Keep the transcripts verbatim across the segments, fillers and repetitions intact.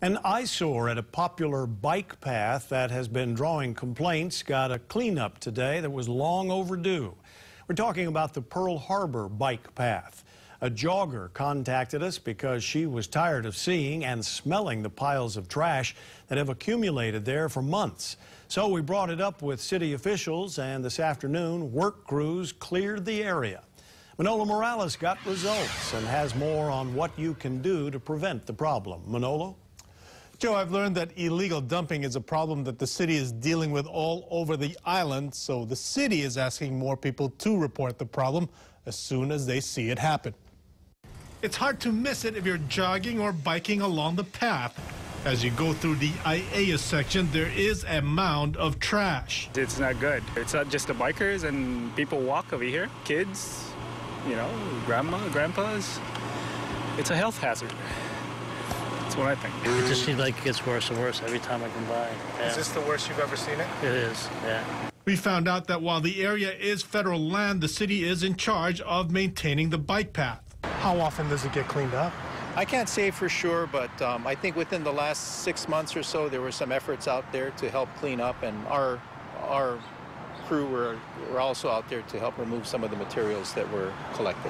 An eyesore at a popular bike path that has been drawing complaints got a cleanup today that was long overdue. We're talking about the Pearl Harbor bike path. A jogger contacted us because she was tired of seeing and smelling the piles of trash that have accumulated there for months. So we brought it up with city officials, and this afternoon, work crews cleared the area. Manolo Morales got results and has more on what you can do to prevent the problem. Manolo? Joe, I've learned that illegal dumping is a problem that the city is dealing with all over the island, so the city is asking more people to report the problem as soon as they see it happen. It's hard to miss it if you're jogging or biking along the path. As you go through the I A S section, there is a mound of trash. It's not good. It's not just the bikers and people walk over here. Kids, you know, grandma, grandpas. It's a health hazard. That's what I think. It just seems like it gets worse and worse every time I come by. Yeah. Is this the worst you've ever seen it? It is, yeah. We found out that while the area is federal land, the city is in charge of maintaining the bike path. How often does it get cleaned up? I can't say for sure, but um, I think within the last six months or so, there were some efforts out there to help clean up, and our our crew were, were also out there to help remove some of the materials that were collected.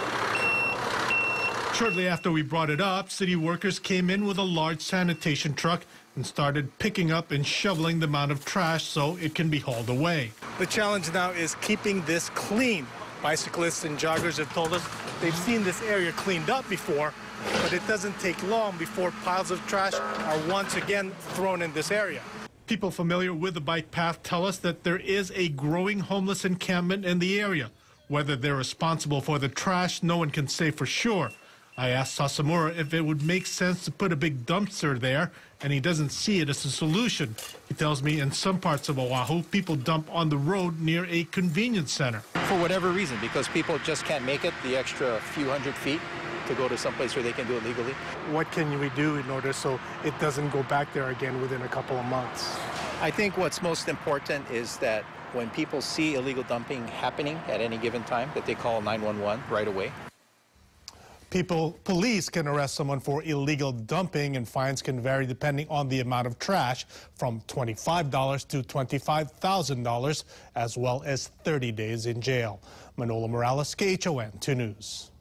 Shortly after we brought it up, city workers came in with a large sanitation truck and started picking up and shoveling the amount of trash so it can be hauled away. The challenge now is keeping this clean. Bicyclists and joggers have told us they've seen this area cleaned up before, but it doesn't take long before piles of trash are once again thrown in this area. People familiar with the bike path tell us that there is a growing homeless encampment in the area. Whether they're responsible for the trash, no one can say for sure. I asked Sasamura if it would make sense to put a big dumpster there, and he doesn't see it as a solution. He tells me in some parts of Oahu, people dump on the road near a convenience center. For whatever reason, because people just can't make it the extra few hundred feet to go to someplace where they can do it legally. What can we do in order so it doesn't go back there again within a couple of months? I think what's most important is that when people see illegal dumping happening at any given time, that they call nine one one right away. People, police can arrest someone for illegal dumping, and fines can vary depending on the amount of trash, from twenty-five dollars to twenty-five thousand dollars, as well as thirty days in jail. Manolo Morales, K H O N two News.